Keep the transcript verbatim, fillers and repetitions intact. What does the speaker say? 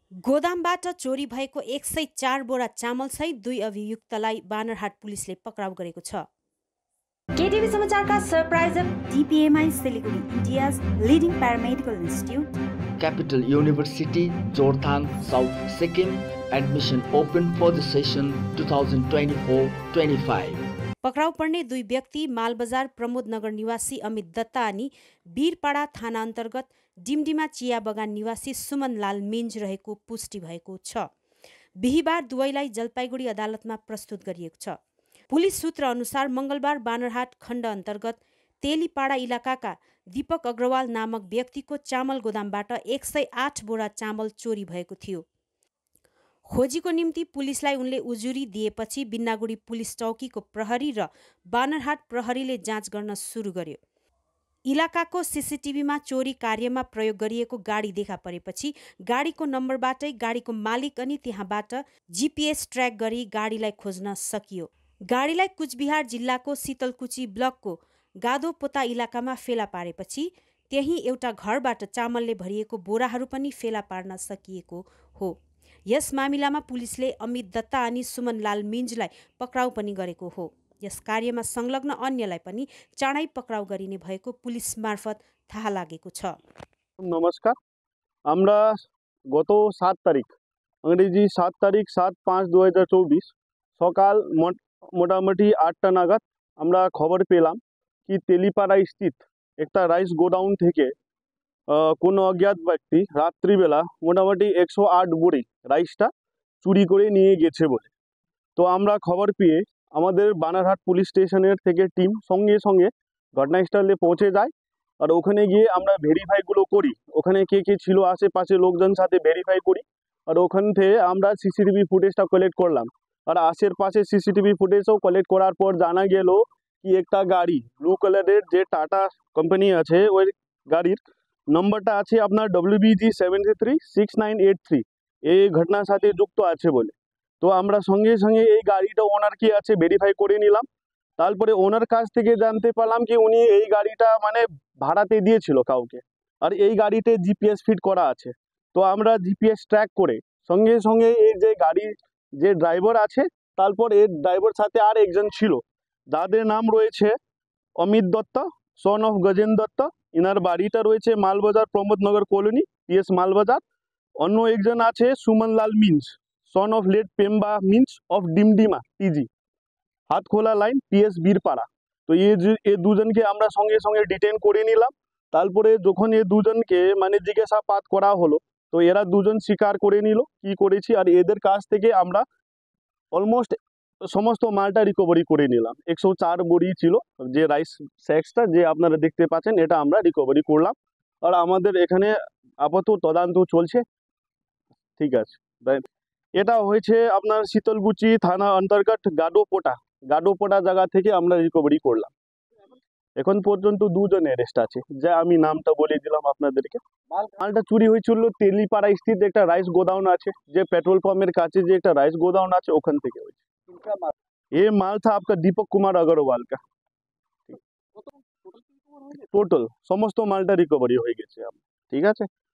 गोदामबाट चोरी भएको एक सय चार बोरा चामल सहित दुई अभियुक्तलाई बानरहाट पुलिसले पक्राउ गरेको छ। केटिभी समाचारका सरप्राइजर DPMI Siliguri, India's leading paramedical institute, Capital University, Jorthang, South Sikkim. Admission open for the session twenty twenty-four twenty-five. पक्राउ पर्ने दुई व्यक्ति मालबजार प्रमोद नगर निवासी अमित दत्ता अनि बीरपाडा थाना अन्तर्गत डिमडिमा चिया बगान निवासी सुमन लाल मिन्ज रहेको पुष्टि भएको छ। बिहीबार दुवैलाई जलपाइगुडी अदालतमा प्रस्तुत गरिएको छ। पुलिस सूत्र अनुसार मंगलबार बानरहाट खण्ड अन्तर्गत तेलीपाडा इलाकाका दीपक अग्रवाल नामक व्यक्तिको चामल गोदामबाट एक सय आठ बोरा चामल चोरी भएको थियो। खोजीको निम्ति पुलिसलाई उनले उजुरी दिएपछि बिन्नागुडी पुलिस चौकीको प्रहरी र बानरहाट प्रहरीले जाँच गर्न सुरु गर्यो। इलाकाको सीसीटीभीमा चोरी कार्यमा प्रयोग गरिएको गाडी देखा परेपछि गाडीको नम्बरबाटै गाडीको मालिक अनि त्यहाँबाट जीपीएस ट्र्याक गरी गाडीलाई खोज्न सकियो। गाडीलाई कुचबिहार जिल्लाको शीतलकुची ब्लकको गादोपोता इलाकामा फेला पारेपछि त्यही एउटा घरबाट चामलले भरिएको बोराहरू पनि फेला पार्न सकिएको हो। यस मामिलामा पुलिसले अमित दत्ता अनि सुमन लाल मिन्जलाई पक्राउ पनि गरेको हो। यस कार्यमा संलग्न अन्यलाई पनि चाँडै पक्राउ गरिने भएको पुलिस मार्फत थाहा लागेको छ। नमस्कार, আমরা গত সাত তারিখ ইংরেজি সাত তারিখ সাত পাঁচ দু হাজার চব্বিশ সকাল মোটামুটি আটটা নাগাদ আমরা খবর পেলাম কি তেলিপাড়া স্থিত একটা রাইস গোডাউন থেকে কোনো অজ্ঞাত ব্যক্তি রাত্রিবেলা মোটামুটি একশো আট বড়ি রাইসটা চুরি করে নিয়ে গেছে বলে। তো আমরা খবর পেয়ে আমাদের বানারহাট পুলিশ স্টেশনের থেকে টিম সঙ্গে সঙ্গে ঘটনাস্থলে পৌঁছে যায়। আর ওখানে গিয়ে আমরা ভেরিফাইগুলো করি, ওখানে কে কে ছিল আশেপাশে লোকজন সাথে ভেরিফাই করি। আর ওখান থেকে আমরা সিসিটিভি ফুটেজটা কালেক্ট করলাম। আর আশেপাশে সিসিটিভি ফুটেজও কালেক্ট করার পর জানা গেল কি একটা গাড়ি ব্লু কালারের যে টাটা কোম্পানি আছে ওই গাড়ির নম্বরটা আছে আপনার W B G seventy three six nine eight three এই ঘটনার সাথে যুক্ত আছে বলে। তো আমরা সঙ্গে সঙ্গে এই গাড়িটা ওনার কি আছে ভেরিফাই করে নিলাম। তারপরে ওনার কাছ থেকে জানতে পারলাম কি উনি এই গাড়িটা মানে ভাড়াতে দিয়েছিল কাউকে, আর এই গাড়িতে জিপিএস ফিট করা আছে। তো আমরা জিপিএস ট্র্যাক করে সঙ্গে সঙ্গে এই যে গাড়ির যে ড্রাইভার আছে তারপর এর ড্রাইভার সাথে আর একজন ছিল যাদের নাম রয়েছে অমিত দত্ত সন অফ গজেন দত্ত, ইনার বাড়িটা রয়েছে মালবাজার প্রমোদনগর কলোনি পিএস মালবাজার। অন্য একজন আছে Suman Lal Minz son of late Pemba Minz of Dimdima TG Hatkhola line PS Birpara. তো এই এ দুজনকে আমরা সঙ্গে সঙ্গে ডিটেন করে নিলাম। তারপরে যখন এ দুজনকে মানে জিজ্ঞাসাবাদ করা হলো তো এরা দুজন স্বীকার করে নিল কি করেছি। আর এদের কাছ থেকে আমরা অলমোস্ট সমস্ত মালটা রিকভারি করে নিলাম। একশো চার বড়ি ছিল যে রাইস স্যাক্সটা যে আপনারা দেখতে পাচ্ছেন, এটা আমরা রিকভারি করলাম। আর আমাদের এখানে আপাতত তদন্ত চলছে। ঠিক আছে, এটা হয়েছে আপনার শীতলকুচি থানা অন্তর্গত গাডোপোটা গাডোপোটা জায়গা থেকে আমরা রিকভারি করলাম। এখন পর্যন্ত দুজন অ্যারেস্ট আছে, যা আমি নামটা বলে দিলাম আপনাদেরকে। মালটা চুরি হয়েছিল তেলিপাড়া স্থিত একটা রাইস গোডাউন আছে, যে পেট্রোল পাম্পের কাছে যে একটা রাইস গোডাউন আছে ওখান থেকে হয়েছে। ये माल था आपका दीपक कुमार अग्रवाल का। টোটাল সমস্ত মালটা রিকভারি হয়ে গেছে। ঠিক আছে।